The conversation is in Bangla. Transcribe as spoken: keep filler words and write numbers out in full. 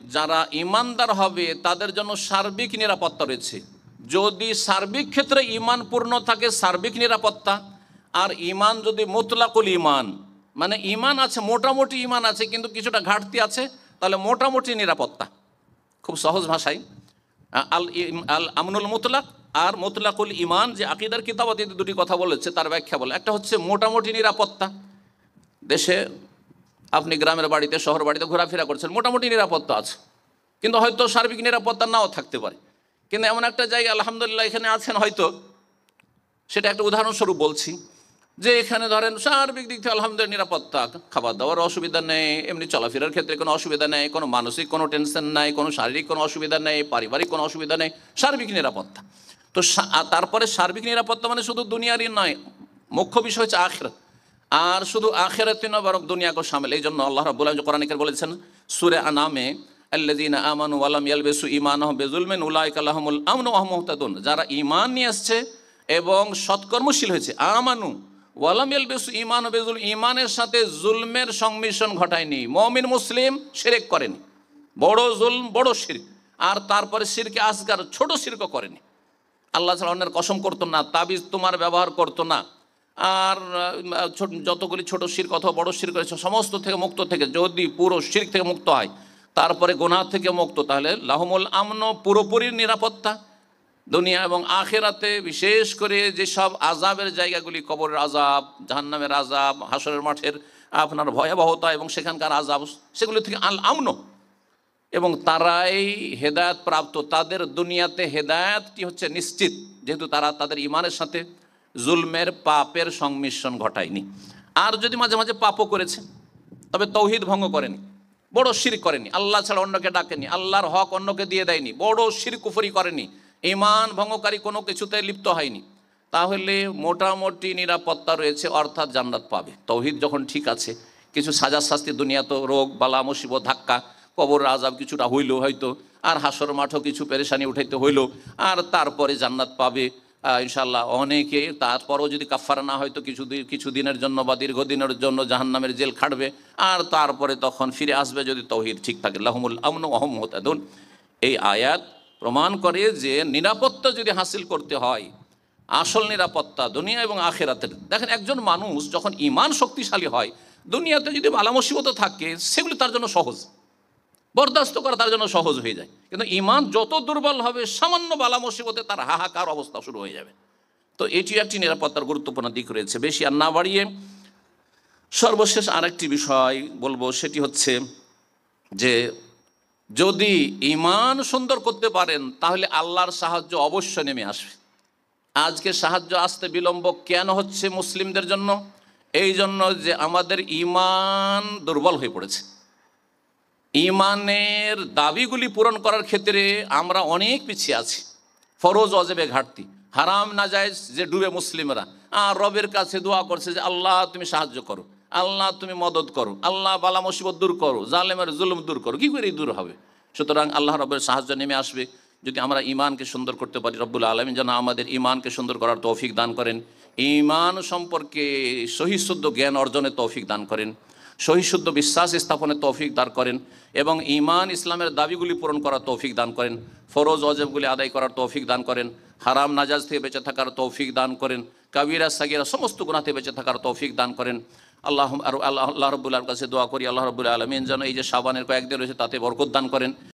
যারা ইমানদার হবে তাদের জন্য সার্বিক নিরাপত্তা রয়েছে। যদি সার্বিক ক্ষেত্রে ইমান পূর্ণ থাকে, সার্বিক নিরাপত্তা। আর ইমান যদি মুতলাকুল ইমান, মানে ইমান আছে, মোটামুটি ইমান আছে কিন্তু কিছুটা ঘাটতি আছে, তাহলে মোটামুটি নিরাপত্তা। খুব সহজ ভাষায় আল আল আমনুল মুতলাক আর মুতলাকুল ইমান, যে আকিদার কিতাবতে দুটি কথা বলেছে তার ব্যাখ্যা বলে। একটা হচ্ছে মোটামুটি নিরাপত্তা, দেশে আপনি গ্রামের বাড়িতে শহর বাড়িতে ঘোরাফেরা করছেন, মোটামুটি নিরাপত্তা আছে, কিন্তু হয়তো সার্বিক নিরাপত্তা নাও থাকতে পারে। কিন্তু এমন একটা জায়গা আলহামদুলিল্লাহ এখানে আছেন হয়তো, সেটা একটা উদাহরণস্বরূপ বলছি, যে এখানে ধরেন সার্বিক দিক থেকে আলহামদুলিল্লাহ নিরাপত্তা, খাবার দাবার অসুবিধা নেই, এমনি চলাফেরার ক্ষেত্রে কোনো অসুবিধা নেই, কোনো মানসিক কোনো টেনশন নাই, কোনো শারীরিক কোনো অসুবিধা নেই, পারিবারিক কোনো অসুবিধা নেই, সার্বিক নিরাপত্তা। তো তারপরে সার্বিক নিরাপত্তা মানে শুধু দুনিয়ারই নয়, মুখ্য বিষয় হচ্ছে আখিরাত। আর শুধু আখিরাতে নয় বরং দুনিয়াকেও শামিল। এই জন্য আল্লাহ রাব্বুল আলামিন কোরআনে বলেছেন সূরা আনামে, আল্লাযীনা আমানু ওয়া লাম ইয়ালবিসু ঈমানাহুম বিযুলমিন উলাইকা লাহুমুল আমনু ওয়া হুম মুহতাদুন। যারা ঈমান নিয়ে আসছে এবং সৎকর্মশীল হয়েছে, আমানু ওয়া লাম ইয়ালবিসু ঈমানাহুম বিযুল, ঈমানের সাথে জুলমের সংমিশ্রণ ঘটায়নি। মুমিন মুসলিম শিরক করেনি, বড় জুলম বড় শিরক, আর তারপরে শিরকে আসগার ছোট শিরকও করেনি। আল্লাহ ছাড়া অন্যের কসম করতো না, তাবিজ তোমার ব্যবহার করতো না, আর যতগুলি ছোট শিরক অথবা বড় শিরক করেছে সমস্ত থেকে মুক্ত থেকে, যদি পুরো শিরক থেকে মুক্ত হয়, তারপরে গুনাহ থেকে মুক্ত, তাহলে লাহুমুল আমন, পুরোপুরি নিরাপত্তা দুনিয়া এবং আখিরাতে। বিশেষ করে যেসব আযাবের জায়গাগুলি, কবরের আযাব, জাহান্নামের আযাব, হাসরের মাঠের আপনার ভয়াবহতা এবং সেখানকার আযাব, সেগুলি থেকে আল আমন। এবং তারাই হেদায়েত প্রাপ্ত, তাদের দুনিয়াতে হেদায়েতটি হচ্ছে নিশ্চিত, যেহেতু তারা তাদের ইমানের সাথে জুলমের পাপের সংমিশ্রণ ঘটায়নি। আর যদি মাঝে মাঝে পাপও করেছে, তবে তৌহিদ ভঙ্গ করেনি, বড় শিরক করেনি, আল্লাহ ছাড়া অন্যকে ডাকেনি, আল্লাহর হক অন্যকে দিয়ে দেয়নি, বড় শিরক কুফরি করেনি, ঈমান ভঙ্গকারী কোনো কিছুতে লিপ্ত হয়নি, তাহলে মোটামুটি নিরাপত্তা রয়েছে, অর্থাৎ জান্নাত পাবে। তৌহিদ যখন ঠিক আছে, কিছু সাজা শাস্তি দুনিয়া তো রোগ বালা মুসিবত ধাক্কা কবর আযাব কিছুটা হইল হয়তো, আর হাসর মাঠও কিছু পেরেশানি উঠাইতে হইল, আর তারপরে জান্নাত পাবে ইনশাআল্লাহ। অনেকে তারপরও যদি কাফারা না হয়তো কিছু কিছু দিনের জন্য বা দীর্ঘদিনের জন্য জাহান্নামের জেল খাটবে, আর তারপরে তখন ফিরে আসবে যদি তৌহিদ ঠিক থাকে। লাহুমুল আমনু ওয়া হুম মুহতাদুন। এই আয়াত প্রমাণ করে যে নিরাপত্তা যদি হাসিল করতে হয়, আসল নিরাপত্তা দুনিয়া এবং আখিরাতের। দেখেন, একজন মানুষ যখন ঈমান শক্তিশালী হয়, দুনিয়াতে যদি বালা মুসিবত থাকে সেগুলি তার জন্য সহজ, বরদাস্ত করা তার জন্য সহজ হয়ে যায়। কিন্তু ঈমান যত দুর্বল হবে, সামান্য বালা মুসিবতে তার হাহাকার অবস্থা শুরু হয়ে যাবে। তো এটি একটি নিরাপত্তার গুরুত্বপূর্ণ দিক রয়েছে। বেশি আর না বাড়িয়ে সর্বশেষ আরেকটি বিষয় বলবো, সেটি হচ্ছে যে যদি ঈমান সুন্দর করতে পারেন তাহলে আল্লাহর সাহায্য অবশ্য নেমে আসবে। আজকে সাহায্য আসতে বিলম্ব কেন হচ্ছে মুসলিমদের জন্য? এই জন্য যে আমাদের ঈমান দুর্বল হয়ে পড়েছে। ঈমানের দাবিগুলি পূরণ করার ক্ষেত্রে আমরা অনেক পিছিয়ে আছি। ফরজ ওয়াজিবে ঘাটতি, হারাম নাজায়েজ যে ডুবে মুসলিমরা, আর রবের কাছে দোয়া করছে যে আল্লাহ তুমি সাহায্য করো, আল্লাহ তুমি মদদ করো, আল্লাহ বালা মুসিবত দূর করো, জালেমের জুলুম দূর করো। কী করে দূর হবে? সুতরাং আল্লাহ রবের সাহায্য নেমে আসবে যদি আমরা ঈমানকে সুন্দর করতে পারি। রব্বুল আলামিন যেন আমাদের ঈমানকে সুন্দর করার তৌফিক দান করেন, ঈমান সম্পর্কে সহিশুদ্ধ জ্ঞান অর্জনের তৌফিক দান করেন, সহিশুদ্ধ বিশ্বাস স্থাপনের তৌফিক দান করেন, এবং ঈমান ইসলামের দাবিগুলি পূরণ করার তৌফিক দান করেন, ফরজ ওয়াজিবগুলি আদায় করার তৌফিক দান করেন, হারাম নাজাজ থেকে বেঁচে থাকার তৌফিক দান করেন, কাবিরা সাগীরা সমস্ত গুনাহ থেকে বেঁচে থাকার তৌফিক দান করেন। আল্লাহ আল্লাহ আল্লাহ রব্বুল আলামিনের কাছে দোয়া করি, আল্লাহ রব্বুল আলামিন যেন এই যে শাবানের কয়েকদিন রয়েছে তাতে বরকত দান করেন।